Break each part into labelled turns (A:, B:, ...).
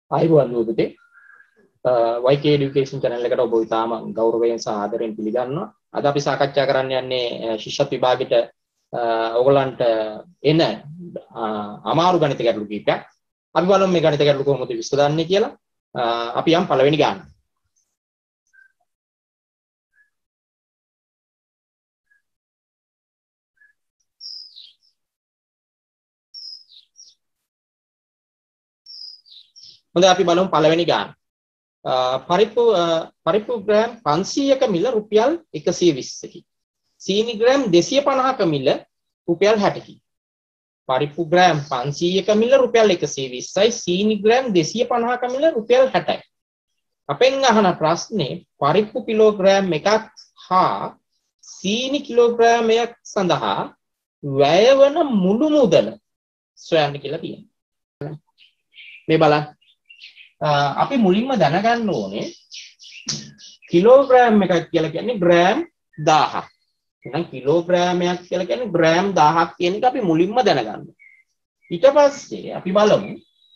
A: ආයුබෝවන් දුවපතේ YK Education channel එකට ඔබ ඉතාම ගෞරවයෙන් සහ ආදරයෙන් පිළිගන්නවා. අද අපි සාකච්ඡා කරන්න යන්නේ ශිෂ්‍යත්ව විභාගෙට ඔයගලන්ට එන අමාරු ගණිත ගැටලු කීපයක්. අපි බලමු මේ ගණිත ගැටලු කොහොමද විසඳන්නේ කියලා. අපි යම් පළවෙනි ගාන. හොඳයි අපි බලමු පළවෙනි ගාන. පරිප්පු ග්‍රෑම් 500ක මිල රුපියල් 120කි. සීනි ග්‍රෑම් 250ක මිල රුපියල් 60කි. පරිප්පු ග්‍රෑම් 500ක මිල රුපියල් 120යි. සීනි ග්‍රෑම් 250ක මිල රුපියල් 60යි. අපෙන් අහන ප්‍රශ්නේ පරිප්පු කිලෝග්‍රෑම් එකක් හා සීනි කිලෝග්‍රෑම් එකක් සඳහා වැය වන මුළු මුදල සොයන්න කියලා තියෙනවා. මේ බලන්න. අපි මුලින්ම දැනගන්න ඕනේ කිලෝග්‍රෑම් එකක් කියලා කියන්නේ ග්‍රෑම් 1000ක්. එහෙනම් කිලෝග්‍රෑමයක් කියලා කියන්නේ ග්‍රෑම් 1000ක් කියන එක අපි මුලින්ම දැනගන්න. ඊට පස්සේ අපි බලමු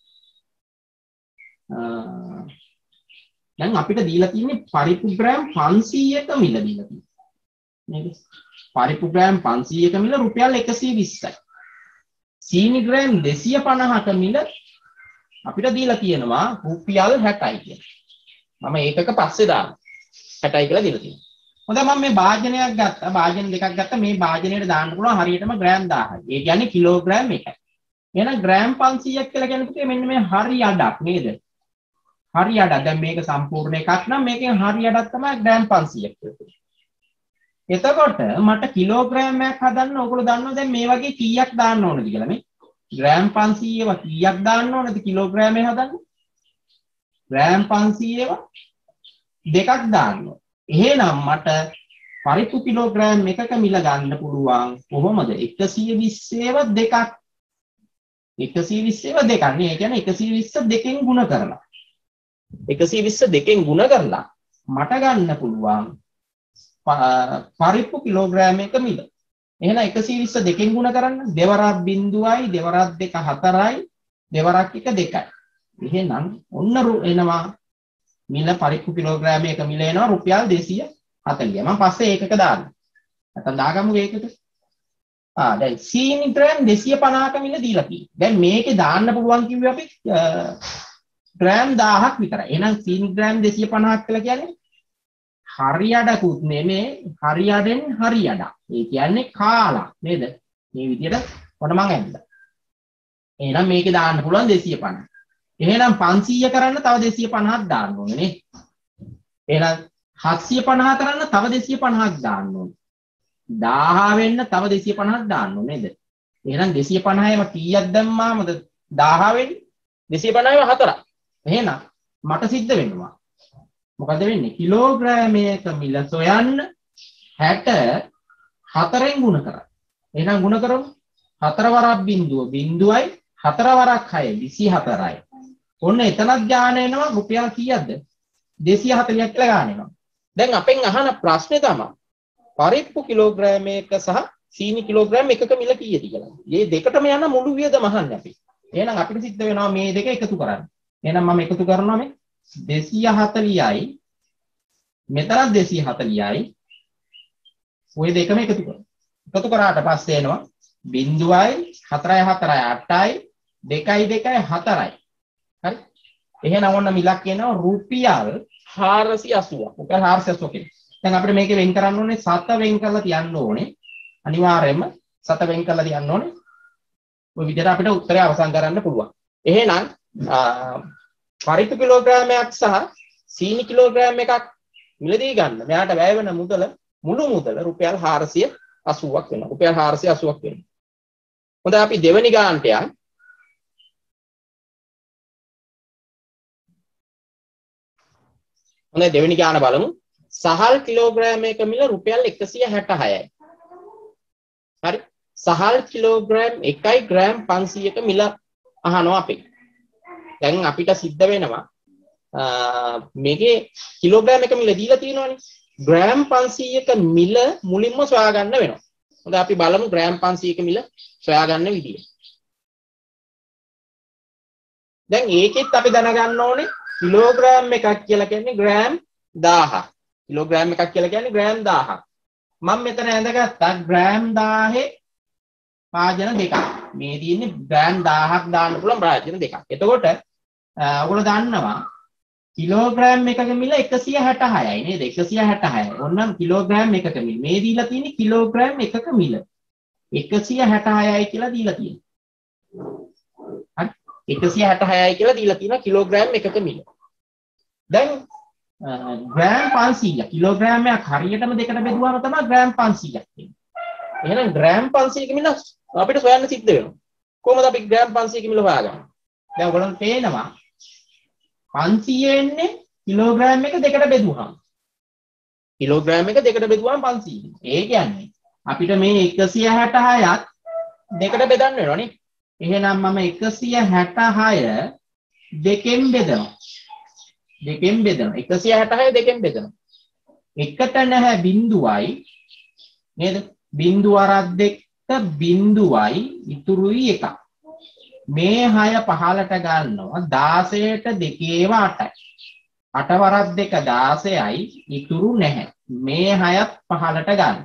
A: දැන් අපිට දීලා තියෙන්නේ පරිප්පු ග්‍රෑම් 500ක මිල දීලා තියෙනවා. නේද? පරිප්පු ග්‍රෑම් 500ක මිල රුපියල් 120යි. සීනි ග්‍රෑම් 250ක මිල අපිට දීලා තියෙනවා රුපියල් 60යි කියලා. මම ඒකක පස්සේ දානවා. 60යි කියලා දීලා තියෙනවා. හොඳයි මම මේ භාජනයක් ගත්තා. භාජන දෙකක් ගත්තා. මේ භාජනයට දාන්න පුළුවන් හරියටම ග්‍රෑම් 1000යි. ඒ කියන්නේ කිලෝග්‍රෑම් එකයි. එහෙනම් ග්‍රෑම් 500ක් කියලා කියන්නේ පුතේ මෙන්න මේ හරි අඩක් නේද? හරි අඩක්. දැන් මේක සම්පූර්ණ එකක් නම් මේකෙන් හරි අඩක් තමයි ග්‍රෑම් 500ක් කියන්නේ. එතකොට මට කිලෝග්‍රෑමයක් හදන්න ඕගොල්ලෝ දන්නවද දැන් මේ වගේ කීයක් දාන්න ඕනද කියලා මේ? ග්‍රෑම් 500ව කීයක් දාන්න ඕනද කිලෝග්‍රෑමේ හදන්න? ග්‍රෑම් 500ව දෙකක් දාන්න ඕන. එහෙනම් මට පරිප්පු කිලෝග්‍රෑම් එකක මිල ගන්න පුළුවන් කොහොමද? 120ව දෙකක්. 120ව දෙකක් නේ. ඒ කියන්නේ 120 දෙකෙන් ගුණ කරලා. 120 දෙකෙන් ගුණ කරලා මට ගන්න පුළුවන් පරිප්පු කිලෝග්‍රෑම් එක මිල. එහෙනම් 120 දෙකෙන් ගුණ කරන්න දෙවරක් 0යි දෙවරක් 2 4යි දෙවරක් 1 2යි. එහෙනම් ඔන්න එනවා මිල පරිප්පු කිලෝග්‍රෑම් එක මිල එනවා රුපියල් 240. මම පස්සේ ඒකක දාන්න. නැත්නම් දාගමු ඒකට. දැන් සීනි ග්‍රෑම් 250ක මිල දීලා තියෙනවා. දැන් මේකේ දාන්න පුළුවන් කිව්වේ අපි ග්‍රෑම් 1000ක් විතරයි. එහෙනම් සීනි ග්‍රෑම් 250ක් කියලා කියන්නේ හරියඩකුත් නෙමේ හරියඩෙන් හරියඩක්. ඒ කියන්නේ කාලා නේද? මේ විදිහට ඔන්න මං ඇද්දා. එහෙනම් මේකේ දාන්න පුළුවන් 250. එහෙනම් 500 කරන්න තව 250ක් දාන්න ඕනේ නේ. එහෙනම් 750 කරන්න තව 250ක් දාන්න ඕනේ. 1000 වෙන්න තව 250ක් දාන්න ඕනේ නේද? එහෙනම් 250ේම කීයක් දැම්මාමද 1000 වෙන්නේ? 250ේම 4ක්. එහෙනම් මට සිද්ධ වෙනවා මොකද වෙන්නේ? කිලෝග්‍රෑමයක මිල සොයන්න 64න් ගුණ කරා. එහෙනම් ගුණ කරමු. 4 වරක් බිඳුව බිඳුවයි 4 වරක් 6 24යි. ඔන්න එතනක් ගාන එනවා රුපියල් කීයක්ද? 240ක් කියලා ගාන එනවා. දැන් අපෙන් අහන ප්‍රශ්නේ තමයි පරිප්පු කිලෝග්‍රෑමයක සහ සීනි කිලෝග්‍රෑම් එකක මිල කීයද කියලා. මේ දෙකටම යන මුළු වියදම අහන්නේ අපි. එහෙනම් අපිට සිද්ධ වෙනවා මේ දෙක එකතු කරන්න. එහෙනම් මම එකතු කරනවා මේ 240යි මෙතනත් 240යි ඔය දෙකම එකතු කරමු. එකතු කරාට පස්සේ එනවා 0යි 4යි 4යි 8යි 2යි 2යි 4යි. හරි? එහෙනම් ඔන්න මිලක් එනවා රුපියල් 480ක්. රුපියල් 480 කියලා. දැන් අපිට මේකේ වෙන් කරන්න ඕනේ 7 වෙන් කරලා තියන්න ඕනේ. අනිවාර්යයෙන්ම 7 වෙන් කරලා තියන්න ඕනේ. ඔය විදිහට අපිට උත්තරය අවසන් කරන්න පුළුවන්. එහෙනම් පරිප්පු කිලෝග්‍රෑමයක් සහ සීනි කිලෝග්‍රෑම් එකක් මිලදී ගන්න මෙයාට වැය වෙන මුදල මුළු මුදල රුපියල් 480ක් වෙනවා. රුපියල් 480ක් වෙනවා. හොඳයි අපි දෙවෙනි ගානට යන්න. හොඳයි දෙවෙනි ගාන බලමු. සහල් කිලෝග්‍රෑම් එක මිල රුපියල් 166යි. හරි? සහල් කිලෝග්‍රෑම් 1යි ග්‍රෑම් 500ක මිල අහනවා අපි. දැන් අපිට සිද්ධ වෙනවා මේකේ කිලෝග්‍රෑම් එක මිල දීලා තියෙනවානේ. ග්‍රෑම් 500ක මිල මුලින්ම සොයා ගන්න වෙනවා. හොඳයි අපි බලමු ග්‍රෑම් 500ක මිල සොයා ගන්න විදිය. දැන් ඒකෙත් අපි දැනගන්න ඕනේ කිලෝග්‍රෑම් එකක් කියලා කියන්නේ ග්‍රෑම් 1000ක්. කිලෝග්‍රෑම් එකක් කියලා කියන්නේ ග්‍රෑම් 1000ක්. මම මෙතන ඇඳගත්තා ග්‍රෑම් 1000 භාජන දෙකක්. මේ තියෙන්නේ ග්‍රෑම් 1000ක් දාන්න පුළුවන් භාජන දෙකක්. එතකොට ඔයගොල්ලෝ දන්නවා කිලෝග්‍රෑම් එකක මිල 166යි නේද? 166. ඕනනම් කිලෝග්‍රෑම් එකක මිල. මේ දීලා තියෙන්නේ කිලෝග්‍රෑම් එකක මිල. 166යි කියලා දීලා තියෙනවා. හරි? 166යි කියලා දීලා තියෙනවා කිලෝග්‍රෑම් එකක මිල. දැන් ග්‍රෑම් 500 කිලෝග්‍රෑමයක් හරියටම දෙකට බෙදුවාම තමයි ග්‍රෑම් 500ක් එන්නේ. එහෙනම් ග්‍රෑම් 500ක මිල අපිට හොයන්න සිද්ධ වෙනවා. කොහොමද අපි ග්‍රෑම් 500ක මිල හොයාගන්නේ? දැන් ඔයගොල්ලන්ට පේනවා 500 එන්නේ කිලෝග්‍රෑම් එක දෙකට බෙදුවාම. කිලෝග්‍රෑම් එක දෙකට බෙදුවාම 500. ඒ කියන්නේ අපිට මේ 166ත් දෙකට බෙදන්න වෙනවා නේ. එහෙනම් මම 166 දෙකෙන් බෙදනවා. 166 දෙකෙන් බෙදනවා. එකට නැහැ බිඳුවයි නේද? බිඳුව අරක් දෙක බිඳුවයි ඉතුරුයි එකක්. මේ 6 15ට ගන්නවා 16ට දෙකේව 8යි. 8 වරක් දෙක 16යි ඉතුරු නැහැ. මේ 6ත් 15ට ගන්න.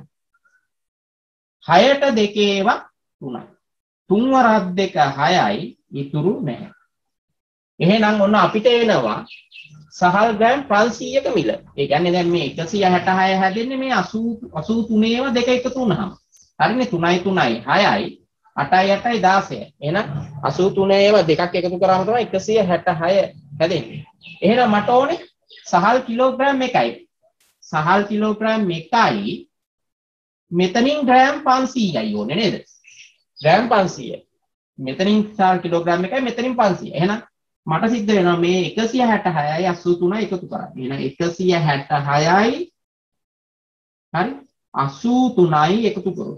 A: 6ට දෙකේව 3යි. 3 වරක් දෙක 6යි ඉතුරු නැහැ. එහෙනම් ඔන්න අපිට එනවා සහල් ග්‍රෑම් 500ක මිල. ඒ කියන්නේ දැන් මේ 166 හැදෙන්නේ මේ 83ේව දෙක එකතු වුණාම. හරිනේ 3යි 3යි 6යි 8යි 8යි 16යි. එහෙනම් 83ේව දෙකක් එකතු කරාම තමයි 166 හැදෙන්නේ. එහෙනම් මට ඕනේ සහල් කිලෝග්‍රෑම් එකයි. සහල් කිලෝග්‍රෑම් එකයි මෙතනින් ග්‍රෑම් 500යි ඕනේ නේද? ග්‍රෑම් 500. මෙතනින් සහල් කිලෝග්‍රෑම් එකයි මෙතනින් 500. එහෙනම් මට සිද්ධ වෙනවා මේ 166යි 83යි එකතු කරන්න. එහෙනම් 166යි හරි 83යි එකතු කරමු.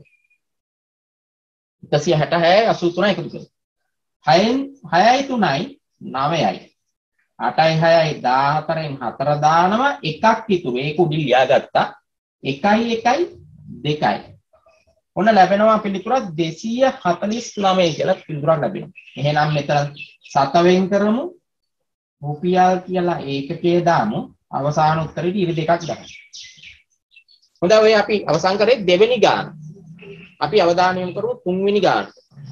A: 166යි 83යි එකතු කරමු. 6යි 3යි 9යි. 8යි 6යි 14න් 4 දානවා එකක් ඉතුරු. ඒක උඩින් ලියාගත්තා. 1යි 1යි 2යි. ඔන්න ලැබෙනවා පිළිතුරක් 249 කියලා පිළිතුරක් ලැබෙනවා. එහෙනම් මෙතන 7 වෙන් කරමු. රුපියල් කියලා ඒකකයේ දාමු. අවසාන උත්තරෙට ඉරි දෙකක් දාමු. හොඳයි ඔය අපි අවසන් කරේ දෙවෙනි ගාන. අපි අවධානය යොමු කරමු තුන්වෙනි ගානට.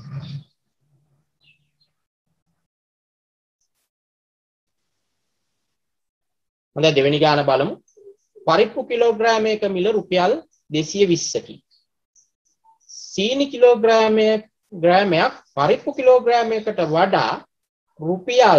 A: හොඳයි දෙවෙනි ගාන බලමු. පරිප්පු කිලෝග්‍රෑමයක මිල රුපියල් 220කි. සීනි ග්‍රෑමයක් පරිප්පු කිලෝග්‍රෑමයකට වඩා රුපියල්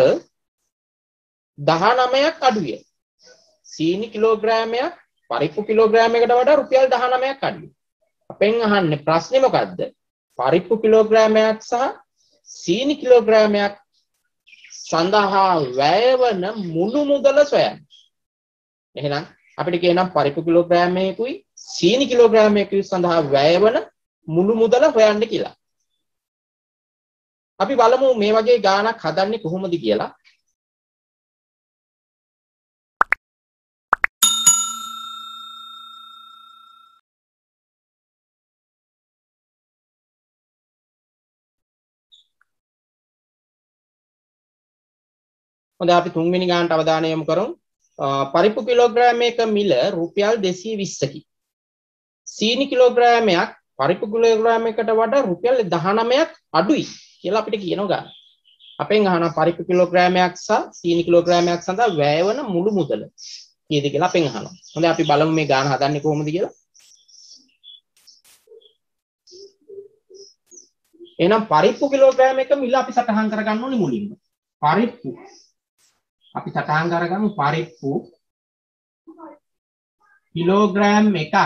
A: 19ක් අඩුයි. සීනි කිලෝග්‍රෑමයක් පරිප්පු කිලෝග්‍රෑමයකට වඩා රුපියල් 19ක් අඩුයි. අපෙන් අහන්නේ ප්‍රශ්නේ මොකද්ද? පරිප්පු කිලෝග්‍රෑමයක් සහ සීනි කිලෝග්‍රෑමයක් සඳහා වැය වන මුළු මුදල සොයන්න. එහෙනම් අපිට කියනම් පරිප්පු කිලෝග්‍රෑමයකුයි සීනි කිලෝග්‍රෑමයකුයි සඳහා වැය වන මුළු මුදල හොයන්න කියලා. අපි බලමු මේ වගේ ගාණක් හදන්නේ කොහොමද කියලා. හොඳයි අපි තුන්වෙනි ගානට අවධානය යොමු කරමු. පරිප්පු කිලෝග්‍රෑමයක මිල රුපියල් 220කි. සීනි කිලෝග්‍රෑමයක් පරිප්පු කිලෝග්‍රෑමයකට වඩා රුපියල් 19ක් අඩුයි කියලා අපිට කියනවා ගන්න. අපෙන් අහනවා පරිප්පු කිලෝග්‍රෑමයක් සහ සීනි කිලෝග්‍රෑමයක් සඳහා වැය වන මුළු මුදල කීයද කියලා අපෙන් අහනවා. හොඳයි අපි බලමු මේ ගාන හදන්නේ කොහොමද කියලා. එහෙනම් පරිප්පු කිලෝග්‍රෑමයක මිල අපි සටහන් කරගන්න ඕනේ මුලින්ම. පරිප්පු අපි සටහන් කරගමු පරිප්පු කිලෝග්‍රෑම් එකක්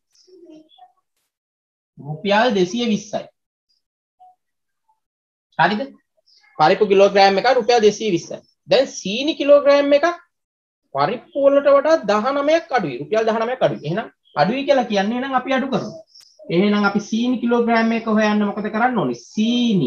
A: රුපියල් 220යි. හරිද? පරිප්පු කිලෝග්‍රෑම් එකක් රුපියල් 220යි. දැන් සීනි කිලෝග්‍රෑම් එකක් පරිප්පු වලට වඩා 19ක් අඩුයි. රුපියල් 19ක් අඩුයි. එහෙනම් අඩුයි කියලා කියන්නේ නම් අපි අඩු කරමු. එහෙනම් අපි සීනි කිලෝග්‍රෑම් එක හොයන්න මොකද කරන්න ඕනේ? සීනි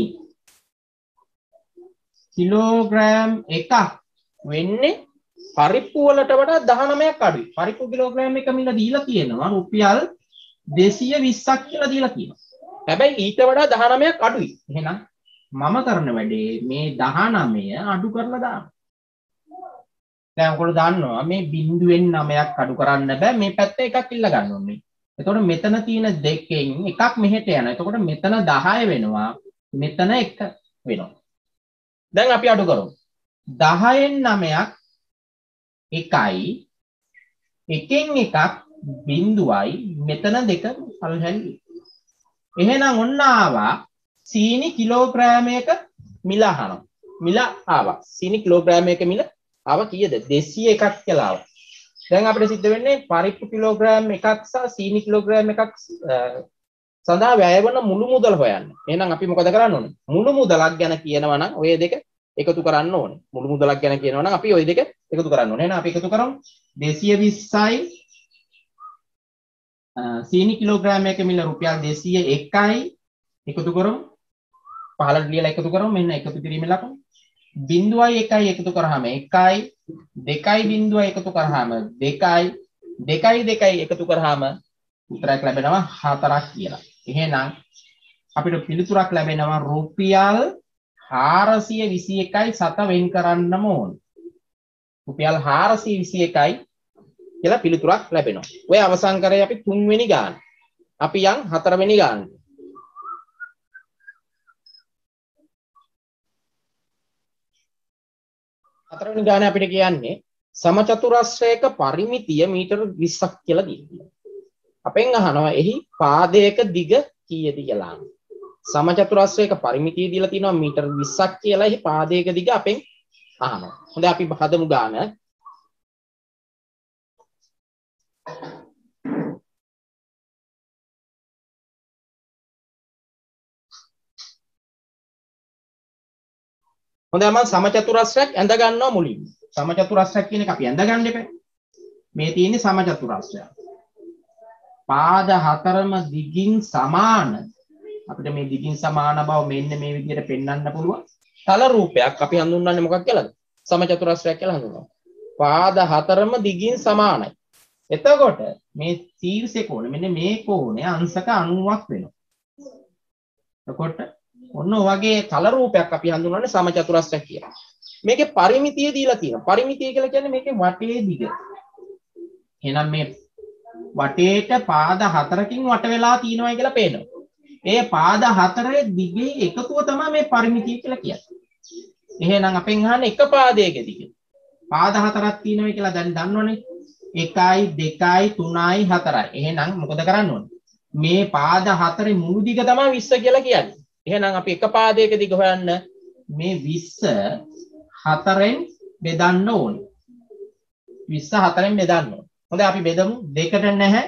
A: කිලෝග්‍රෑම් එකක් වෙන්නේ පරිප්පු වලට වඩා 19ක් අඩුයි. පරිප්පු කිලෝග්‍රෑම් එක මිල දීලා තියෙනවා රුපියල් 220ක් කියලා දීලා තියෙනවා. හැබැයි ඊට වඩා 19ක් අඩුයි. එහෙනම් මම කරන වැඩේ මේ 19 අඩු කරලා දාන්න. දැන් ඔයගොල්ලෝ දන්නවා මේ බිංදුවෙන් 9ක් අඩු කරන්න බෑ මේ පැත්තේ එකක් ඉල්ල ගන්න ඕනේ. එතකොට මෙතන තියෙන දෙකෙන් එකක් මෙහෙට යනවා. එතකොට මෙතන 10 වෙනවා. මෙතන 1 වෙනවා. දැන් අපි අඩු කරමු. 10න් 9ක් 1යි. එකෙන් එකක් බිංදුවයි මෙතන 2 පල්හැල්ලි. එහෙනම් ඔන්න ආවා සීනි කිලෝග්‍රෑමයක මිල අහනවා. මිල ආවා. සීනි කිලෝග්‍රෑමයක මිල ආවා කීයද? 201ක් කියලා ආවා. දැන් අපිට සිද්ධ වෙන්නේ පරිප්පු කිලෝග්‍රෑම් එකක් සහ සීනි කිලෝග්‍රෑම් එකක් සඳහා වැය වෙන මුළු මුදල හොයන්න. එහෙනම් අපි මොකද කරන්න ඕනේ? මුළු මුදලක් ගැන කියනවා නම් ඔය දෙක එකතු කරන්න ඕනේ. මුළු මුදලක් ගැන කියනවා නම් අපි ওই දෙක එකතු කරන්න ඕනේ. එහෙනම් අපි එකතු කරමු. 220යි සීනි කිලෝග්‍රෑම් එක මිල රුපියල් 201යි එකතු කරමු. 15 ලියලා එකතු කරමු. මෙන්න එකතු කිරීමේ ලකුණු. 0.1යි එකතු කරාම 1යි 2.0 එකතු කරාම 2යි 2.2යි එකතු කරාම උත්තරයක් ලැබෙනවා 4ක් කියලා. එහෙනම් අපිට පිළිතුරක් ලැබෙනවා රුපියල් 421යි 7 වෙන් කරන්නම ඕන. රුපියල් 421යි කියලා පිළිතුරක් ලැබෙනවා. ඔය අවසන් කරේ අපි 3 වෙනි ගාන. අපි යන් 4 වෙනි ගාන. හතරවෙනි ගාන අපිට කියන්නේ සමචතුරස්‍රයක පරිමිතිය මීටර 20ක් කියලා දීලා. අපෙන් අහනවා එහි පාදයක දිග කීයද කියලා. සමචතුරස්‍රයක පරිමිතිය දීලා තිනවා මීටර 20ක් කියලා. එහි පාදයක දිග අපෙන් අහනවා. හොඳයි අපි හදමු ගාන. හොඳයි මම සමචතුරස්‍රයක් ඇඳ ගන්නවා මුලින්ම. සමචතුරස්‍රයක් කියන එක අපි ඇඳ ගන්න එපා. මේ තියෙන්නේ සමචතුරස්‍රයක්. පාද හතරම දිගින් සමාන. අපිට මේ දිගින් සමාන බව මෙන්න මේ විදිහට පෙන්වන්න පුළුවන්. තල රූපයක් අපි හඳුන්වන්නේ මොකක් කියලාද? සමචතුරස්‍රයක් කියලා හඳුන්වනවා. පාද හතරම දිගින් සමානයි. එතකොට මේ ශීර්ෂ කෝණය මෙන්න මේ කෝණය අංශක 90ක් වෙනවා. එතකොට ඔන්න ඔයගේ තල රූපයක් අපි හඳුන්වන්නේ සමචතුරස්‍රයක් කියලා. මේකේ පරිමිතිය දීලා තියෙනවා. පරිමිතිය කියලා කියන්නේ මේකේ වටේ දිග. එහෙනම් මේ වටේට පාද හතරකින් වට වෙලා තියෙනවා කියලා පේනවා. ඒ පාද හතරේ දිගේ එකතුව තමයි මේ පරිමිතිය කියලා කියන්නේ. එහෙනම් අපෙන් අහන්නේ එක පාදයක දිග. පාද හතරක් තියෙනවා කියලා දැන් දන්නවනේ. 1යි 2යි 3යි 4යි. එහෙනම් මොකද කරන්න ඕනේ? මේ පාද හතරේ මුළු දිග තමයි 20 කියලා කියන්නේ. එහෙනම් අපි එක පාදයක දිග හොයන්න මේ 20 4ෙන් බෙදන්න ඕනේ. 20 4ෙන් බෙදන්න ඕනේ. හොඳයි අපි බෙදමු. දෙකට නැහැ.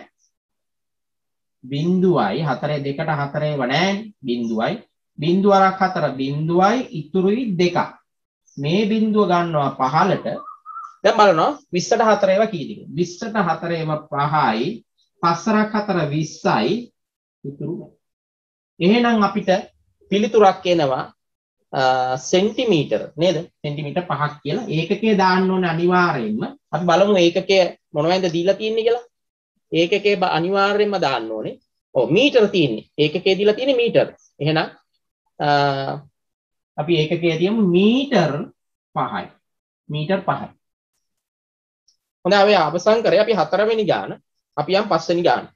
A: බිංදුවයි 4 දෙකට 4 ඒව නැහැ. බිංදුවයි. බිංදුවරක් 4 බිංදුවයි ඉතුරුයි 2ක්. මේ බිංදුව ගන්නවා 15ට. දැන් බලනවා 20ට 4 ඒවා කීයද? 20ට 4 ඒවා 5යි. 5ක් 4 20යි ඉතුරු නැහැ. එහෙනම් අපිට පිළිතුරක් එනවා සෙන්ටිමීටර නේද? සෙන්ටිමීටර 5ක් කියලා. ඒකකයේ දාන්න ඕනේ අනිවාර්යයෙන්ම. අපි බලමු ඒකකය මොනවයින්ද දීලා තියෙන්නේ කියලා. ඒකකයේ අනිවාර්යයෙන්ම දාන්න ඕනේ. ඔව් මීටර තියෙන්නේ. ඒකකයේ දීලා තියෙන්නේ මීටර. එහෙනම් අපි ඒකකයේ තියමු මීටර 5යි. මීටර 5යි. හොඳයි අපි අවසන් කරේ අපි 4 වෙනි ගාන. අපි යම් 5 වෙනි ගාන.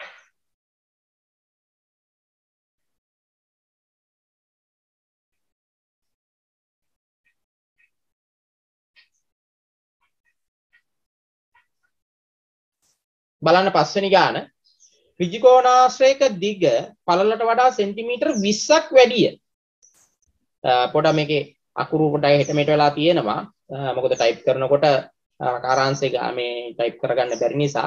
A: බලන්න 5 වෙනි ගාන ඍජුකෝණාශ්‍රයක දිග පළලට වඩා සෙන්ටිමීටර් 20ක් වැඩිය. පොඩ්ඩක් මේකේ අකුරු පොඩ්ඩක් හෙට මෙට වෙලා තියෙනවා. මොකද ටයිප් කරනකොට කාරාංශය මේ ටයිප් කරගන්න බැරි නිසා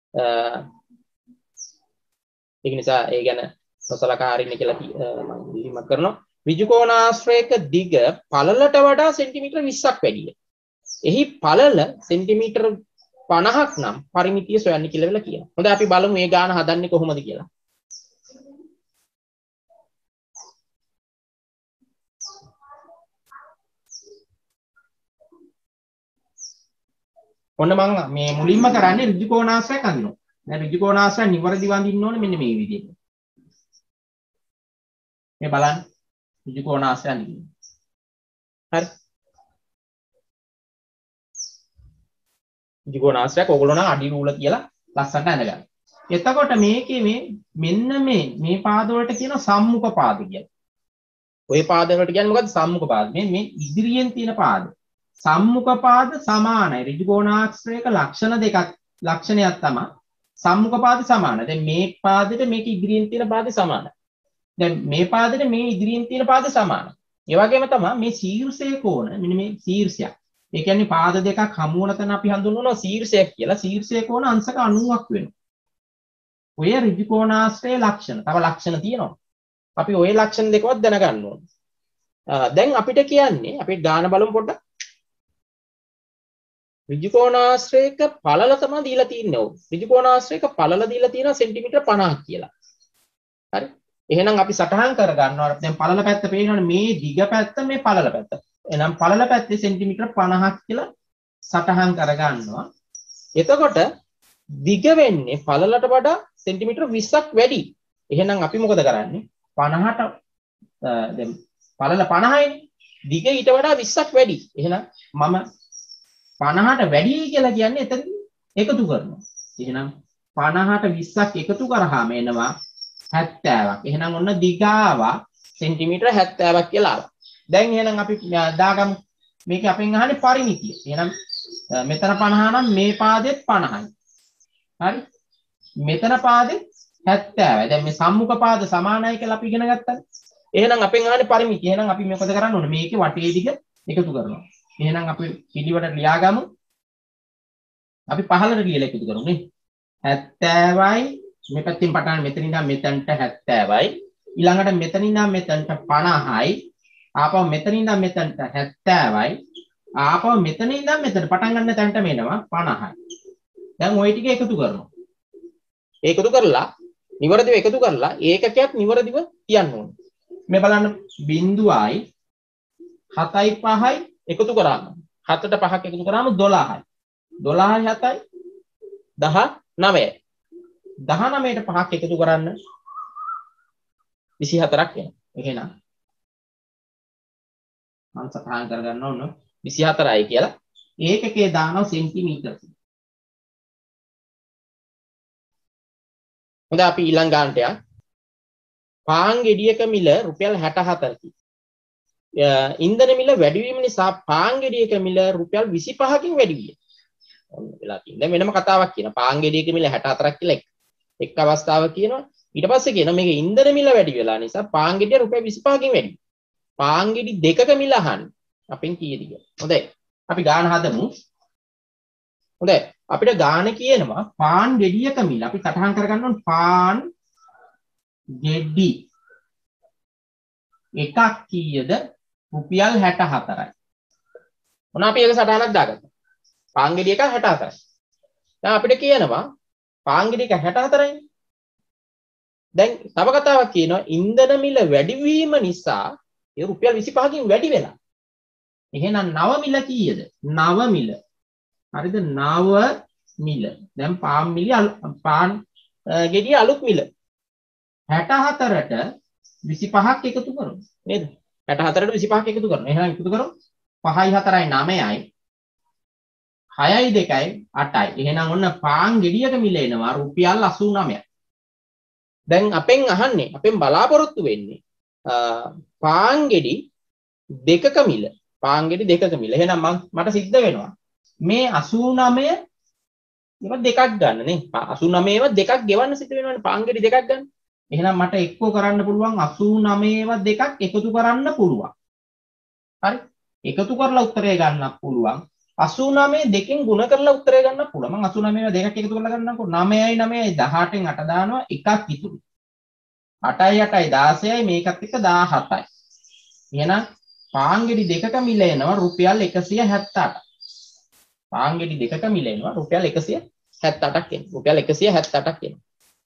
A: ඒක නිසා ඒ ගැන සසලකා හරින්න කියලා මම ඉල්ලීමක් කරනවා. ඍජුකෝණාශ්‍රයක දිග පළලට වඩා සෙන්ටිමීටර් 20ක් වැඩිය. එහි පළල සෙන්ටිමීටර් 50ක් නම් පරිමිතිය සොයන්න කියලා වෙලා කියනවා. හොඳයි අපි බලමු මේ ගාන හදන්නේ කොහොමද කියලා. ඔන්න මම මේ මුලින්ම කරන්නේ ඍජුකෝණාශ්‍රයක් අඳිනවා. දැන් ඍජුකෝණාශ්‍රය නිවැරදිව අඳින්න ඕනේ මෙන්න මේ විදිහට. මේ බලන්න. ඍජු කෝණාශ්‍රය අඳින්න. හරි. ඍජු කෝණාශ්‍රයක් ඕගොල්ලෝ නම් අඩි රූල කියලා ලස්සනට අඳගන්න. එතකොට මේකේ මෙන්න මේ පාද වලට කියන සම්මුඛ පාද කියලා. ඔය පාද වලට කියන්නේ මොකද්ද? සම්මුඛ පාද. මේ ඉදිරියෙන් තියෙන පාද. සම්මුඛ පාද සමානයි. ඍජු කෝණාශ්‍රයක ලක්ෂණ දෙකක් ලක්ෂණයක් තමයි සම්මුඛ පාද සමානයි. දැන් මේ පාදෙට මේක ඉදිරියෙන් තියෙන පාදේ සමානයි. දැන් මේ පාදෙට මේ ඉදිරියෙන් තියෙන පාද සමානයි. ඒ වගේම තමයි මේ ශීර්ෂයේ කෝණ මෙන්න මේ ශීර්ෂයක්. ඒ කියන්නේ පාද දෙකක් හමු වන තැන අපි හඳුන්වනවා ශීර්ෂයක් කියලා. ශීර්ෂයේ කෝණ අංශක 90ක් වෙනවා. ඔය ඍජු කෝණාශ්‍රයේ ලක්ෂණ. තව ලක්ෂණ තියෙනවා. අපි ওই ලක්ෂණ දෙකවත් දැනගන්න ඕනේ. දැන් අපිට කියන්නේ අපි ගාන බලමු පොඩ්ඩක්. ඍජු කෝණාශ්‍රයක පළල තමයි දීලා තින්නේ ඔව්. ඍජු කෝණාශ්‍රයක පළල දීලා තියෙනවා සෙන්ටිමීටර් 50ක් කියලා. හරි. එහෙනම් අපි සටහන් කර ගන්නවා. දැන් පළල පැත්ත පේනවනේ මේ දිග පැත්ත මේ පළල පැත්ත. එහෙනම් පළල පැත්තේ සෙන්ටිමීටර් 50ක් කියලා සටහන් කර ගන්නවා. එතකොට දිග වෙන්නේ පළලට වඩා සෙන්ටිමීටර් 20ක් වැඩි. එහෙනම් අපි මොකද කරන්නේ? 50ට දැන් පළල 50යිනේ. දිග ඊට වඩා 20ක් වැඩි. එහෙනම් මම 50ට වැඩි කියලා කියන්නේ එතනදී එකතු කරනවා. එහෙනම් 50ට 20ක් එකතු කරාම එනවා 70ක්. එහෙනම් ඔන්න දිගාව සෙන්ටිමීටර 70ක් කියලා ආවා. දැන් එහෙනම් අපි දාගමු මේක අපෙන් අහන්නේ පරිමිතිය. එහෙනම් මෙතන 50 නම් මේ පාදෙත් 50යි. හරි? මෙතන පාදෙත් 70යි. දැන් මේ සම්මුඛ පාද සමානයි කියලා අපි ඉගෙන ගත්තා. එහෙනම් අපෙන් අහන්නේ පරිමිතිය. එහෙනම් අපි මොකද කරන්න ඕනේ? මේකේ වටේ දිග එකතු කරනවා. එහෙනම් අපි පිළිවෙලට ලියාගමු. අපි පහළට ලියලා එකතු කරමු නේ. 70යි මේ පැත්තෙන් පටන් මෙතන ඉඳන් මෙතනට 70යි. ඊළඟට මෙතන ඉඳන් මෙතනට 50යි. ආපහු මෙතන ඉඳන් මෙතනට 70යි. ආපහු මෙතන ඉඳන් මෙතන පටන් ගන්න තැනට මෙනවා 50යි. දැන් ওই ටික එකතු කරනවා. ඒකතු කරලා නිවරදිව එකතු කරලා ඒකකයක් නිවරදිව තියන්න ඕනේ. මේ බලන්න 0.7යි 5යි එකතු කරාම 7ට 5ක් එකතු කරාම 12යි. 12යි 7යි 19යි. 19ට 5ක් එකතු කරන්න 24ක් එනවා. එහෙනම් මම සටහන් කරගන්න ඕන 24යි කියලා. ඒකකේ දානවා සෙන්ටිමීටර්. හොඳයි අපි ඊළඟ ගානට යමු. පාන් ගෙඩියක මිල රුපියල් 64කි. ඉන්ධන මිල වැඩිවීම නිසා පාන් ගෙඩියක මිල රුපියල් 25කින් වැඩි විය. ඔන්න වෙලා තියෙනවා. දැන් වෙනම කතාවක් කියනවා. පාන් ගෙඩියක මිල 64ක් කියලා එක් අවස්ථාවක් කියනවා. ඊට පස්සේ කියනවා මේක ඉන්ධන මිල වැඩි වෙලා නිසා පාන් ගෙඩිය රුපියල් 25කින් වැඩි. පාන් ගෙඩි දෙකක මිල අහන්නේ. අපෙන් කීයද කියලා. හොඳයි. අපි ගාන හදමු. හොඳයි. අපිට ගාන කියනවා පාන් ගෙඩියක මිල. අපි සටහන් කරගන්න ඕන පාන් ගෙඩි එකක් කීයද? රුපියල් 64යි. මොන අපි ඒක සටහනක් දාගත්තා. පාන් ගෙඩි එක 64යි. දැන් අපිට කියනවා පාන් ගෙඩි එක 64යිනේ. දැන් තව කතාවක් කියනවා ඉන්ධන මිල වැඩි වීම නිසා ඒ රුපියල් 25කින් වැඩි වෙලා. එහෙනම් නව මිල කීයද? නව මිල. හරිද? නව මිල. දැන් පාන් ගෙඩිය අලුත් මිල. 64ට 25ක් එකතු කරමු. නේද? 64ට 25ක් එකතු කරනවා. එහෙනම් එකතු කරමු. 5යි 4යි 9යි. 6යි 2යි 8යි. එහෙනම් ඔන්න පාන් ගෙඩියක මිල එනවා රුපියල් 89ක්. දැන් අපෙන් අහන්නේ අපෙන් බලාපොරොත්තු වෙන්නේ පාන් ගෙඩි දෙකක මිල. පාන් ගෙඩි දෙකක මිල. එහෙනම් මට සිද්ධ වෙනවා මේ 89 ඒවා දෙකක් ගන්න නේ. 89 ඒවා දෙකක් ගෙවන්න සිද්ධ වෙනවනේ පාන් ගෙඩි දෙකක් ගන්න. එහෙනම් මට එක්කෝ කරන්න පුළුවන් 89 ඒවා දෙකක් එකතු කරන්න පුළුවන්. හරි? එකතු කරලා උත්තරය ගන්නත් පුළුවන්. 89 දෙකෙන් ගුණ කරලා උත්තරය ගන්නත් පුළුවන්. මම 89 ඒවා දෙකක් එකතු කරලා ගන්නම්කෝ. 9යි 9යි 18න් 8 දානවා එකක් ඉතුරු. 8යි 8යි 16යි මේකත් එක්ක 17යි. එහෙනම් පාන් ගෙඩි දෙකක මිල එනවා රුපියල් 178ක්. පාන් ගෙඩි දෙකක මිල එනවා රුපියල් 178ක් එනවා. රුපියල් 178ක් එනවා.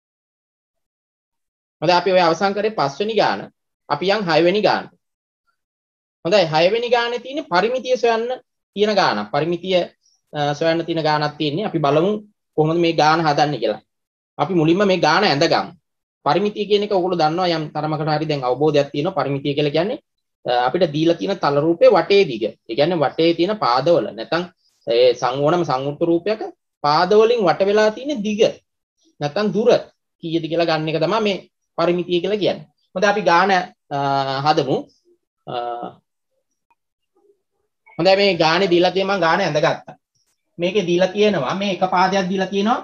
A: හොඳයි අපි ඔය අවසන් කරේ 5 වෙනි ගාන. අපි යන් 6 වෙනි ගානට. හොඳයි 6 වෙනි ගානේ තියෙන්නේ පරිමිතිය සොයන්න තියෙන ගානක්. පරිමිතිය සොයන්න තියෙන ගානක් තියෙන්නේ. අපි බලමු කොහොමද මේ ගාන හදන්නේ කියලා. අපි මුලින්ම මේ ගාන ඇඳගමු. පරිමිතිය කියන එක ඔයගොල්ලෝ දන්නවා යම් තරමකට හරි දැන් අවබෝධයක් තියෙනවා. පරිමිතිය කියලා කියන්නේ අපිට දීලා තියෙන තල රූපේ වටේ දිග. ඒ කියන්නේ වටේ තියෙන පාදවල නැත්නම් ඒ සංවෝණම සංවෘත රූපයක පාදවලින් වට වෙලා තියෙන දිග නැත්නම් දුර කීයද කියලා ගන්න එක තමයි මේ පරිමිතිය කියලා කියන්නේ. හොඳයි අපි ගාන හදමු. හොඳයි මේ ගානේ දීලා තියෙන මම ගාන ඇඳගත්තා. මේකේ දීලා තියෙනවා මේ එක පාදයක් දීලා තියෙනවා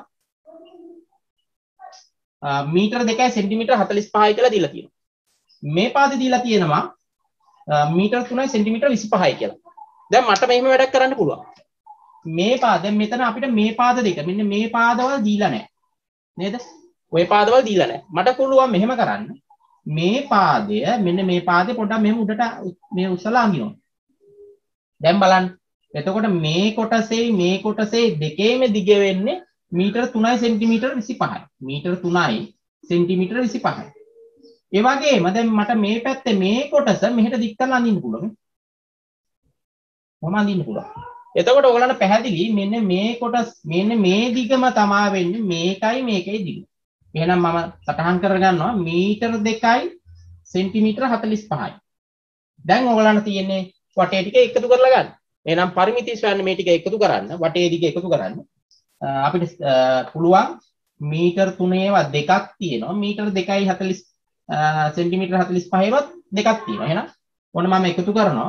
A: මීටර 2යි සෙන්ටිමීටර 45යි කියලා දීලා තියෙනවා. මේ පාදේ දීලා තියෙනවා මීටර 3යි සෙන්ටිමීටර 25යි කියලා. දැන් මට මෙහෙම වැඩක් කරන්න පුළුවන්. මේ පාද දැන් මෙතන අපිට මේ පාද දෙක මෙන්න මේ පාදවල දීලා නැහැ. නේද? ওই පාදවල දීලා නැහැ. මට පුළුවන් මෙහෙම කරන්න. මේ පාදය මෙන්න මේ පාදේ පොඩ්ඩක් මෙහෙම උඩට මේ උස්සලා අඳිනවා. දැන් බලන්න. එතකොට මේ කොටසේ දෙකේම දිග වෙන්නේ මීටර 3යි සෙන්ටිමීටර 25යි. මීටර 3යි සෙන්ටිමීටර 25යි. ඒ වගේම දැන් මට මේ පැත්තේ මේ කොටස මෙහෙට දික් කරලා අඳින්න පුළුවන්. මොම අඳින්න පුළුවන්. එතකොට ඔයගලන්ට පැහැදිලි මෙන්න මේ කොටස් මෙන්න මේ දිගම තමයි වෙන්නේ මේකයි දිග. එහෙනම් මම සටහන් කරගන්නවා මීටර 2යි සෙන්ටිමීටර 45යි. දැන් ඔයගලන්ට තියෙන්නේ වටේ ටික එකතු කරලා ගන්න. එහෙනම් පරිමිතිය සොයන්න මේ ටික එකතු කරන්න වටේ දිග එකතු කරන්න. අපිට පුළුවන් මීටර 3ේවත් දෙකක් තියෙනවා. මීටර 2යි 40 සෙන්ටිමීටර 45ේවත් දෙකක් තියෙනවා. එහෙනම් ඔන්න මම එකතු කරනවා.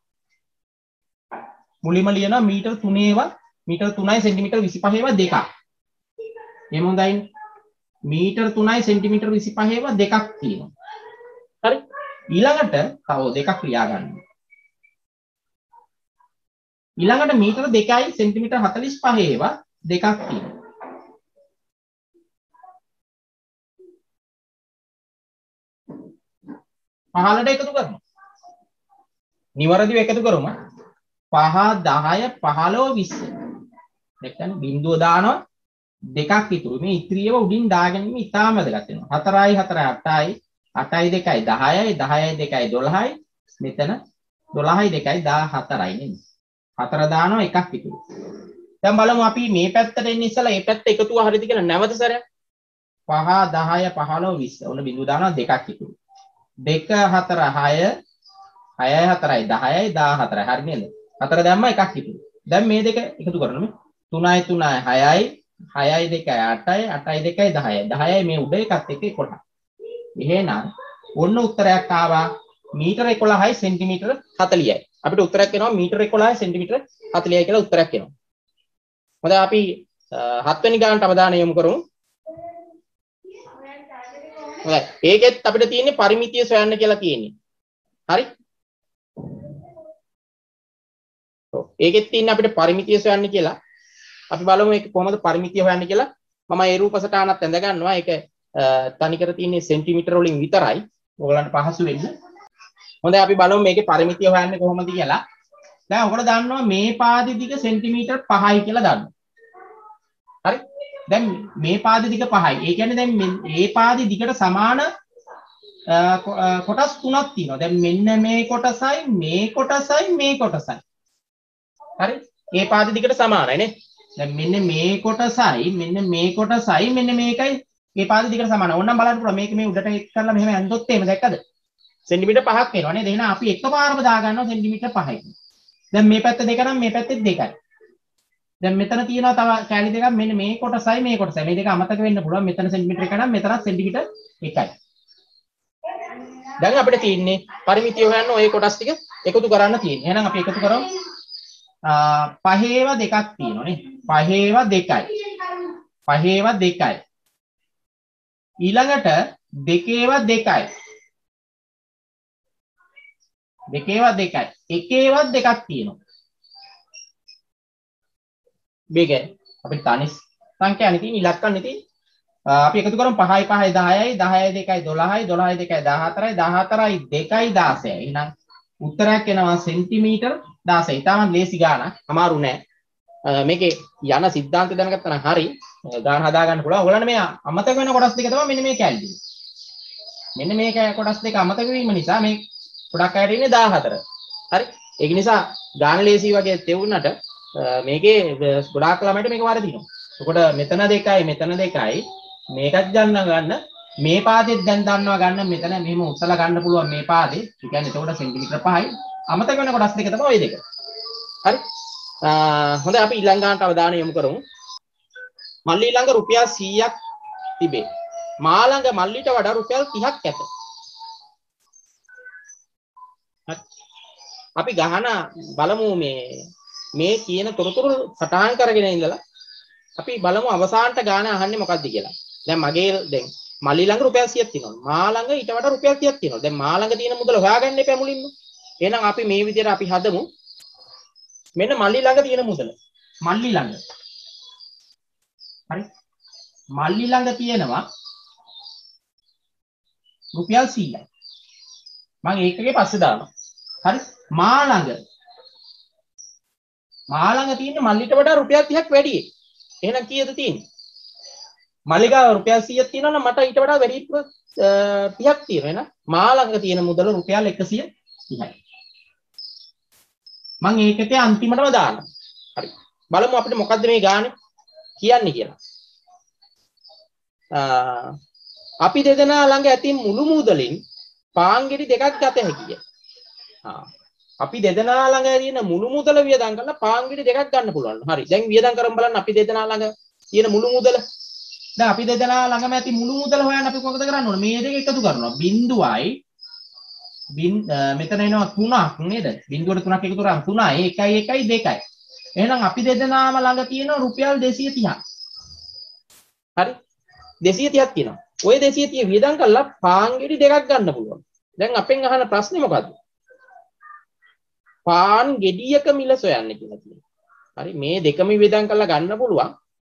A: මුලින්ම ලියනවා මීටර 3ේවත් මීටර 3යි සෙන්ටිමීටර 25ේවත් දෙකක්. එහෙම හොඳයි. මීටර 3යි සෙන්ටිමීටර 25ේවත් දෙකක් තියෙනවා. හරි. ඊළඟට තව දෙකක් ලියා ගන්න. ඊළඟට මීටර 2යි සෙන්ටිමීටර 45ේවත් දෙකක් තියෙනවා. පහළට එකතු කරනවා. නිවැරදිව එකතු කරමු. 5 10 15 20. දැක්කම බිංදුව දානවා දෙකක් ඉතුරු. මේ ඉතිරියව උඩින් දාගෙන ඉන්න ඉතාලම වැදගත් වෙනවා. 4යි 4යි 8යි 8යි 2යි 10යි 10යි 2යි 12යි මෙතන 12යි 2යි 14යි නේද? 4 දානවා එකක් ඉතුරු. දැන් බලමු අපි මේ පැත්තට එන්න ඉස්සලා මේ පැත්ත එකතුව හරියද කියලා නැවත සැරයක් 5 10 15 20 ඔන්න බිංදුව දානවා දෙකක් ඉතුරු. 2 4 6 6යි 4යි 10යි 14යි හරි නේද? 4 දැම්ම එකක් ඉතුරු. දැන් මේ දෙක එකතු කරනවා. 3යි 3යි 6යි 6යි 2යි 8යි 8යි 2යි 10යි 10යි මේ උඩ එකත් එක්ක 11. එහෙනම් ඔන්න උත්තරයක් ආවා මීටර 11යි සෙන්ටිමීටර 40යි. අපිට උත්තරයක් එනවා මීටර 11යි සෙන්ටිමීටර 40යි කියලා උත්තරයක් එනවා. හොඳයි අපි 7 වෙනි ගානට අවධානය යොමු කරමු. හොඳයි. ඒකෙත් අපිට තියෙන්නේ පරිමිතිය සොයන්න කියලා තියෙන්නේ. හරි? ඔව්. ඒකෙත් තියෙන්නේ අපිට පරිමිතිය සොයන්න කියලා. අපි බලමු ඒක කොහොමද පරිමිතිය හොයන්නේ කියලා. මම ඒ රූප සටහනත් ඇඳ ගන්නවා. ඒක තනිකර තියෙන්නේ සෙන්ටිමීටර වලින් විතරයි. ඔයගලන්ට පහසු වෙන්න. හොඳයි අපි බලමු මේකේ පරිමිතිය හොයන්නේ කොහොමද කියලා. දැන් ඔයගොල්ලෝ දන්නවා මේ පාදෙ දිග සෙන්ටිමීටර් 5යි කියලා දන්නවා. හරි? දැන් මේ පාදෙ දිග 5යි. ඒ කියන්නේ දැන් මේ පාදෙ දිගට සමාන කොටස් තුනක් තියෙනවා. දැන් මෙන්න මේ කොටසයි මේ කොටසයි මේ කොටසයි. හරි? මේ පාදෙ දිගට සමානයි නේ. දැන් මෙන්න මේ කොටසයි මෙන්න මේ කොටසයි මෙන්න මේකයි මේ පාදෙ දිගට සමානයි. ඕනනම් බලන්න පුළුවන් මේක මේ උඩට එක් කරලා මෙහෙම ඇඳොත් එහෙම දැක්කද? සෙන්ටිමීටර් 5ක් වෙනවා නේද? එහෙනම් අපි එකපාරම දා ගන්නවා සෙන්ටිමීටර් 5යි. දැන් මේ පැත්ත දෙක නම් මේ පැත්තේ දෙකයි. දැන් මෙතන තියෙනවා තව කැලි දෙකක් මෙන්න මේ කොටසයි මේ කොටසයි. මේ දෙක අමතක වෙන්න පුළුවන්. මෙතන සෙන්ටිමීටර 1 නම් මෙතනත් සෙන්ටිමීටර 1යි. දැන් අපිට තියෙන්නේ පරිමිතිය හොයන්න ওই කොටස් ටික එකතු කරන්න තියෙන්නේ. එහෙනම් අපි එකතු කරමු. 5ේව දෙකක් තියෙනවා නේ. 5ේව 2යි. 5ේව 2යි. ඊළඟට 2ේව 2යි. 2ේව 2යි. 1ේව දෙකක් තියෙනවා. මේක අපිට තනි සංඛ්‍යානේ තියෙන ඉලක්කන්නේ තියෙන. අපි එකතු කරමු 5යි 5යි 10යි 10යි 2යි 12යි 12යි 2යි 14යි 14යි 2යි 16යි. එහෙනම් උත්තරයක් එනවා සෙන්ටිමීටර් 16. ඊටම ලේසි ගානක්. අමාරු නෑ. මේකේ යන સિદ્ધාන්තය දැනගත්තා නම් හරි. ගාන හදා ගන්න පුළුවන්. ඔයගොල්ලන්ට මේ අමතක වෙන කොටස් දෙක තමයි මෙන්න මේ කැලේ. මෙන්න මේ කොටස් දෙක අමතක වීම නිසා මේ ගොඩක් අයට ඉන්නේ 14. හරි? ඒක නිසා ගාන ලේසි වගේ තෙවුනට මේකේ ගොඩාක් ළමයිට මේක වරදිනවා. එතකොට මෙතන 2යි මෙතන 2යි මේකත් ගන්න මේ පාදෙත් දැන් දන්නවා ගන්න මෙතන මෙහෙම උස්සලා ගන්න පුළුවන් මේ පාදේ. ඒ කියන්නේ එතකොට සෙන්ටිමීටර 5යි. අමතක වෙන කොටස් දෙක තමයි ওই දෙක. හරි. හොඳයි අපි ඊළඟ ගානට අවධානය යොමු කරමු. මල්ලි ළඟ රුපියල් 100ක් තිබේ. මා ළඟ මල්ලිට වඩා රුපියල් 30ක් ඇත. අපි ගහන බලමු මේ කියන තොරතුරු සටහන් කරගෙන ඉඳලා අපි බලමු අවසානට ගාන අහන්නේ මොකක්ද කියලා. දැන් මගේ දැන් මල්ලි ළඟ රුපියල් 100ක් තියෙනවා. මා ළඟ ඊට වඩා රුපියල් 30ක් තියෙනවා. දැන් මා ළඟ තියෙන මුදල හොයාගන්න එපා මුලින්ම. එහෙනම් අපි මේ විදිහට අපි හදමු. මෙන්න මල්ලි ළඟ තියෙන මුදල. මල්ලි ළඟ. හරි. මල්ලි ළඟ තියෙනවා රුපියල් 100යි. මම ඒකගේ පස්සේ දානවා. හරි. මා ළඟ තියෙන්නේ මල්ලිට වඩා රුපියල් 30ක් වැඩි. එහෙනම් කීයද තියෙන්නේ? මල්ලිගාව රුපියල් 100ක් තියෙනවා නම් මට ඊට වඩා වැඩි 30ක් තියෙනවා. එහෙනම් මා ළඟ තියෙන මුදල රුපියල් 130යි. මම ඒකේ අන්තිමටම දානවා. හරි. බලමු අපිට මොකද්ද මේ ගානේ කියන්නේ කියලා. අපි දෙදෙනා ළඟ ඇති මුළු මුදලින් පාන්ගෙඩි දෙකක් ගත හැකිය. අපි දෙදෙනා ළඟ තියෙන මුළු මුදල වියදම් කරලා පාන්ගෙඩි දෙකක් ගන්න පුළුවන්. හරි. දැන් වියදම් කරමු බලන්න අපි දෙදෙනා ළඟ තියෙන මුළු මුදල. දැන් අපි දෙදෙනා ළඟම ඇති මුළු මුදල හොයන්න අපි මොකද කරන්න ඕනේ? මේ දෙක එකතු කරනවා. බිංදුවයි මෙතන එනවා 3ක් නේද? බිංදුවට 3ක් එකතු කරාම 3යි 1යි 1යි 2යි. එහෙනම් අපි දෙදෙනාම ළඟ තියෙන රුපියල් 230ක්. හරි? 230ක් තියෙනවා. ওই 230 වියදම් කරලා පාන්ගෙඩි දෙකක් ගන්න පුළුවන්. දැන් අපෙන් අහන ප්‍රශ්නේ මොකද්ද? පාන් ගෙඩියක මිල සොයන්න කියලා කියනවා. හරි මේ දෙකම වියදම් කරලා ගන්න පුළුවන්.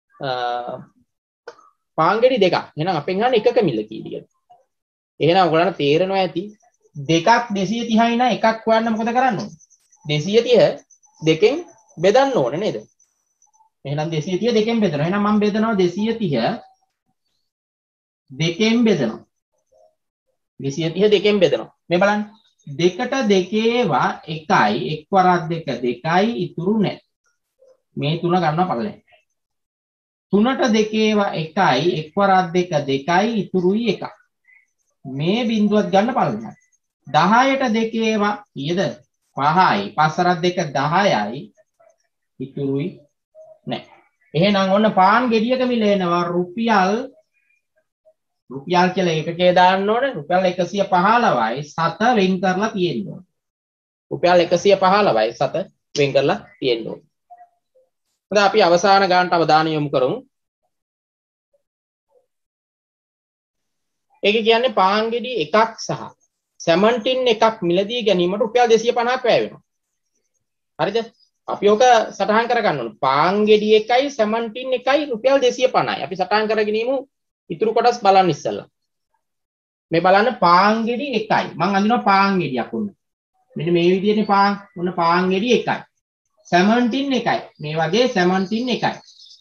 A: පාන් ගෙඩි දෙකක්. එහෙනම් අපෙන් අහන එකක මිල කීයද? එහෙනම් ඔයගොල්ලන්ට තේරෙනවා ඇති දෙකක් 230යි නා එකක් හොයන්න මොකද කරන්න ඕනේ? 230 දෙකෙන් බෙදන්න ඕනේ නේද? එහෙනම් 230 දෙකෙන් බෙදනවා. එහෙනම් මම බෙදනවා 230 දෙකෙන් බෙදනවා. 230 දෙකෙන් බෙදනවා. මේ බලන්න. දෙකට දෙකේවා 1යි එක් වරක් දෙක 2යි ඉතුරු නැහැ. මේ තුන ගන්නවා පළලෙන්. 3ට දෙකේවා 1යි එක් වරක් දෙක 2යි ඉතුරුයි 1. මේ බිඳුවත් ගන්න පළලෙන්. 10ට දෙකේවා කීයද? 5යි 5 වරක් දෙක 10යි ඉතුරුයි නැහැ. එහෙනම් ඔන්න පාන් ගෙඩියක මිල එනවා රුපියල් කියලා ඒකකේ දාන්න ඕනේ. රුපියල් 115යි 7 වෙන් කරලා තියෙන්න ඕනේ. රුපියල් 115යි 7 වෙන් කරලා තියෙන්න ඕනේ. හොඳයි අපි අවසාන ගානට අවධානය යොමු කරමු. ඒක කියන්නේ පාන් ගෙඩි එකක් සහ සැමන්ටින් එකක් මිලදී ගැනීමට රුපියල් 250ක් වැය වෙනවා. හරිද? අපි ඔක සටහන් කරගන්න ඕනේ. පාන් ගෙඩි එකයි සැමන්ටින් එකයි රුපියල් 250යි. අපි සටහන් කරගෙන ඉමු. ඉතුරු කොටස් බලන්න ඉස්සෙල්ලා. මේ බලන්න පාන් ගෙඩි එකයි. මම අඳිනවා පාන් ගෙඩියක් උන්න. මෙන්න මේ විදිහේ පාන් ගෙඩි එකයි. සැමන්ටින් එකයි. මේ වගේ සැමන්ටින් එකයි.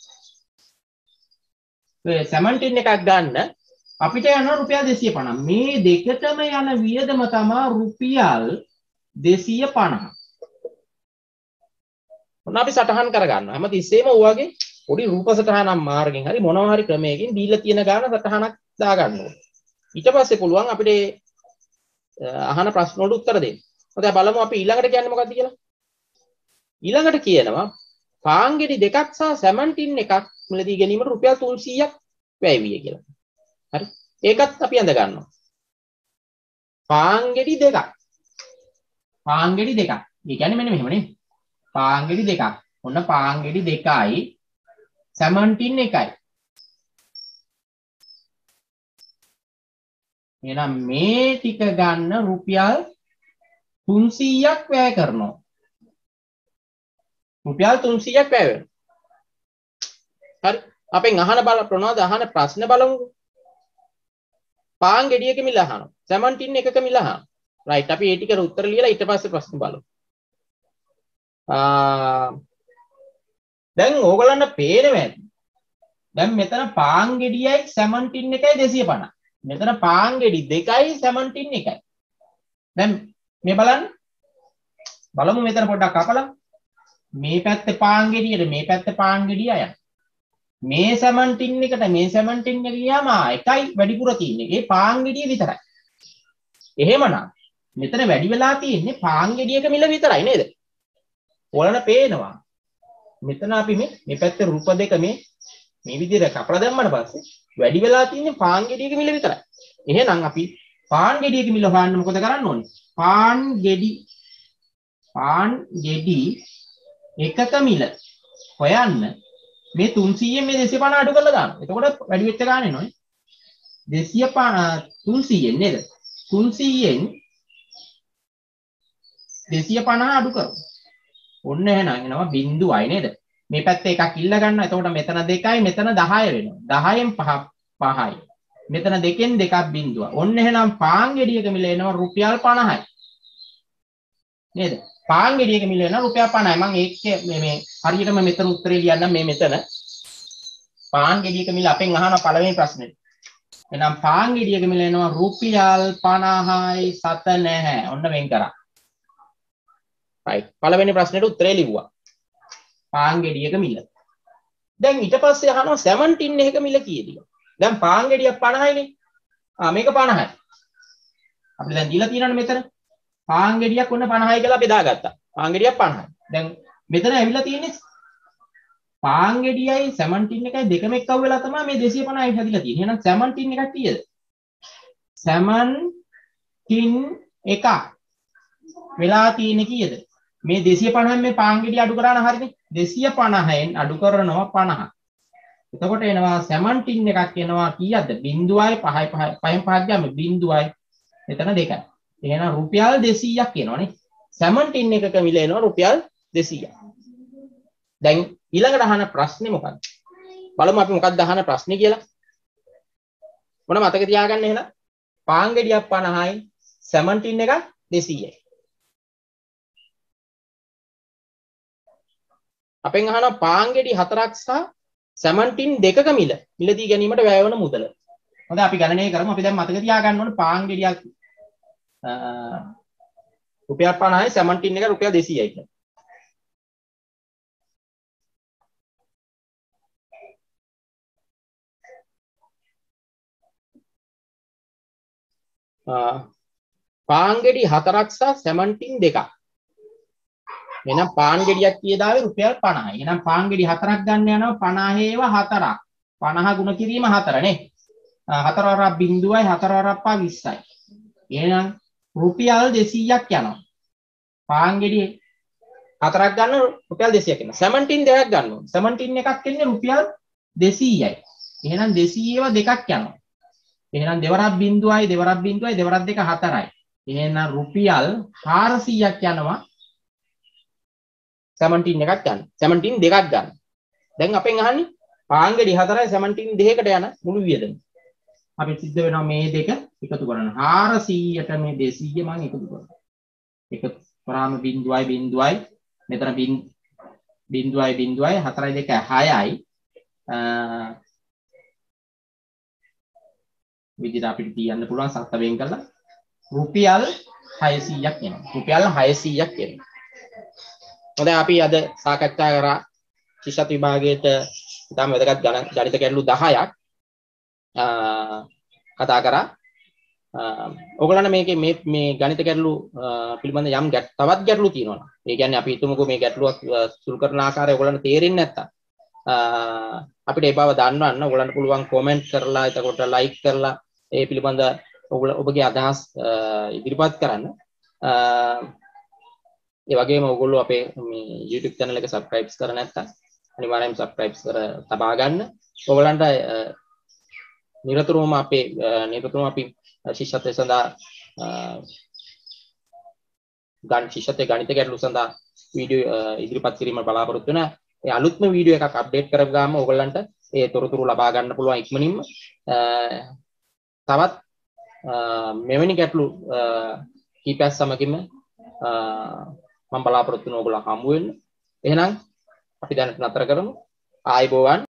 A: ඒ සැමන්ටින් එකක් ගන්න අපිට යනවා රුපියල් 250. මේ දෙකටම යන වියදම තමයි රුපියල් 250. ඔන්න අපි සටහන් කරගන්නවා. හැමතිස්සෙම ඔයගේ පොඩි රූප සටහනක් මාර්ගෙන් හරි මොනවා හරි ක්‍රමයකින් දීලා තියෙන ගාන සටහනක් දාගන්න ඕනේ. ඊට පස්සේ පුළුවන් අපිට අහන ප්‍රශ්න වලට උත්තර දෙන්න. හොඳයි බලමු අපි ඊළඟට කියන්නේ මොකක්ද කියලා. ඊළඟට කියනවා පාන් ගෙඩි දෙකක් සහ සැමන්ටින් එකක් මිලදී ගැනීමට රුපියල් 300ක් වැය විය කියලා. හරි. ඒකත් අපි අඳ ගන්නවා. පාන් ගෙඩි දෙකක්. පාන් ගෙඩි දෙකක්. ඒ කියන්නේ මෙන්න මෙහෙම නේ. පාන් ගෙඩි දෙකක්. ඔන්න පාන් ගෙඩි දෙකයි සැමන්ටින් එකයි. එහෙනම් මේ ටික ගන්න රුපියල් 300ක් වැය කරනවා. රුපියල් 300ක් වැය වෙනවා. හරි. අපෙන් අහන අහන ප්‍රශ්න බලමු. පාන් ගෙඩියක මිල අහනවා. සැමන්ටින් එකක මිල අහනවා. රයිට් අපි ඒ ටිකට උත්තර ලියලා ඊට පස්සේ ප්‍රශ්න බලමු. දැන් ඕගොල්ලන්ට පේනවා ඇති. දැන් මෙතන පාන් ගෙඩියයි සැමන්ටින් එකයි 250. මෙතන පාන් ගෙඩි දෙකයි සැමන්ටින් එකයි. දැන් මේ බලන්න. බලමු මෙතන පොඩ්ඩක් කපලා. මේ පැත්තේ පාන් ගෙඩියට මේ පැත්තේ පාන් ගෙඩිය අයන. මේ 17 එකට මේ 17 එක ගියාම එකයි වැඩිපුර තියෙන්නේ. ඒ පාන් ගෙඩිය විතරයි. එහෙමනම් මෙතන වැඩි වෙලා තියෙන්නේ පාන් ගෙඩියක මිල විතරයි නේද? ඔයාලට පේනවා. මෙතන අපි මේ පැත්තේ රූප දෙක මේ විදිහට කපලා දැම්මම පස්සේ වැඩි වෙලා තියෙන්නේ පාන් ගෙඩියක මිල විතරයි. එහෙනම් අපි පාන් ගෙඩියක මිල හොයන්න මොකද කරන්න ඕනේ? පාන් ගෙඩි එකක මිල හොයන්න මේ 300න් මේ 250 අඩු කරලා දාන්න. එතකොට වැඩි වෙච්ච ගාන එනවනේ. 300න් නේද? 300න් 250 අඩු කරමු. ඔන්න එහෙනම් එනවා බිංදුවයි නේද? මේ පැත්තේ එකක් ඉල්ල ගන්නවා. එතකොට මෙතන 2යි මෙතන 10 වෙනවා. 10න් 5යි. මෙතන 2න් 2ක් බිංදුව. ඔන්න එහෙනම් පාන් ගෙඩියක මිල එනවා රුපියල් 50යි. නේද? පාන් ගෙඩියක මිල එනවා රුපියල් 50යි. මම ඒකේ මේ හරියටම මෙතන උත්තරේ ලියන්නම් මේ මෙතන. පාන් ගෙඩියක මිල අපෙන් අහන පළවෙනි ප්‍රශ්නේ. එහෙනම් පාන් ගෙඩියක මිල එනවා රුපියල් 50යි සත නැහැ. ඔන්න වෙන් කරා. right. පළවෙනි ප්‍රශ්නෙට උත්තරේ ලිව්වා. පාන් ගෙඩියක මිල. දැන් ඊට පස්සේ අහනවා 17 එකක මිල කීයද? දැන් පාන් ගෙඩියක් 50යිනේ. මේක 50යි. අපිට දැන් දීලා තියෙනවනේ මෙතන. පාන් ගෙඩියක් ඔන්න 50යි කියලා අපි දාගත්තා. පාන් ගෙඩියක් 50යි. දැන් මෙතන ඇවිල්ලා තියෙන්නේ පාන් ගෙඩියයි 17 එකයි දෙකම එක්කව වෙලා තමයි මේ 250යි හැදිලා තියෙන්නේ. එහෙනම් 17 එකක් කීයද? 17 එක වෙලා තියෙන්නේ කීයද? මේ 250න් මේ පාන් ගෙඩිය අඩු කරාන හරිනේ. 250න් අඩු කරනවා 50. එතකොට එනවා 17 එකක් එනවා කීයද? 0යි 5යි 5න් 5ක් ගාම 0යි එතන 2යි. එහෙනම් රුපියල් 200ක් එනවනේ. 17 එකක මිල එනවා රුපියල් 200ක්. දැන් ඊළඟට අහන ප්‍රශ්නේ මොකක්ද? බලමු අපි මොකක්ද අහන ප්‍රශ්නේ කියලා. මොන මතක තියාගන්න එහෙනම්. පාන් ගෙඩියක් 50යි 17 එකක් 200යි. අපෙන් අහනවා පාන් ගෙඩි 4ක් සහ 17 දෙකක මිලදී ගැනීමට වැය වන මුදල. හොඳයි අපි ගණනය කරමු. අපි දැන් මතක තියාගන්න ඕනේ පාන් ගෙඩියක් රුපියල් 50යි 17 එක රුපියල් 200යි කියලා. පාන් ගෙඩි 4ක් සහ 17 දෙකක්. එහෙනම් පාන් ගෙඩියක් කීයදාවේ රුපියල් 50යි. එහෙනම් පාන් ගෙඩි 4ක් ගන්න යනවා 50 ඒවා 4ක්. 50 ගුණ කිරීම 4 නේ. 4 වරක් 0යි 4 වරක් 20යි. එහෙනම් රුපියල් 200ක් යනවා. පාන් ගෙඩි 4ක් ගන්න රුපියල් 200ක් එනවා. 17 දෙකක් ගන්න ඕනේ. 17 එකක් එන්නේ රුපියල් 200යි. එහෙනම් 200 ඒවා දෙකක් යනවා. එහෙනම් දෙවරක් 0යි දෙවරක් 0යි දෙවරක් 2 4යි. එහෙනම් රුපියල් 400ක් යනවා. 17 එකක් ගන්න. 17 දෙකක් ගන්න. දැන් අපෙන් අහන්නේ පාන් ගෙඩි 4යි 17 දෙකකට යන මුළු වියදම. අපි සිද්ධ වෙනවා මේ දෙක එකතු කරන්න. 400ට මේ 200 මම එකතු කරනවා. එකතු කරාම 0යි මෙතන 0යි 4යි 2 6යි. විදිහට අපිට කියන්න පුළුවන් සත්ත වෙන් කරලා රුපියල් 600ක් එනවා. රුපියල් 600ක් එනවා. හොඳයි අපි අද සාකච්ඡා කරා ශිෂ්‍යත් විභාගයේට ඉතාම වැදගත් ගණිත ගැටලු 10ක් කතා කරා. ඔයගොල්ලන්ට මේකේ මේ ගණිත ගැටලු පිළිබඳ යම් තවත් ගැටලු තියෙනවා. ඒ කියන්නේ අපි හිතමුකෝ මේ ගැටලුවක් සුළු කරන ආකාරය ඔයගොල්ලන්ට තේරෙන්නේ නැත්තම් අපිට ඒ බව දන්වන්න ඔයගොල්ලන්ට පුළුවන් කමෙන්ට් කරලා එතකොට ලයික් කරලා ඒ පිළිබඳ ඔබගේ අදහස් ඉදිරිපත් කරන්න. ඒ වගේම ඔයගොල්ලෝ අපේ මේ YouTube channel එක subscribe කර නැත්නම් අනිවාර්යයෙන්ම subscribe කර තබා ගන්න. ඔයගොල්ලන්ට නිරතුරුවම අපි ශිෂ්‍යත්වයේ සඳහා ශිෂ්‍යත්වයේ ගණිත ගැටලු සඳහා වීඩියෝ ඉදිරිපත් කිරීම බලාපොරොත්තු වෙන. ඒ අලුත්ම වීඩියෝ එකක් අප්ඩේට් කරගාම ඔයගොල්ලන්ට ඒ තොරතුරු ලබා ගන්න පුළුවන් ඉක්මනින්ම. තවත් මෙවැනි ගැටලු කීපයක් සමගින්ම මම බලාපොරොත්තු වෙන ඕගොල්ලෝ හමු වෙන්න. එහෙනම් අපි දැනට නතර කරමු. ආයුබෝවන්.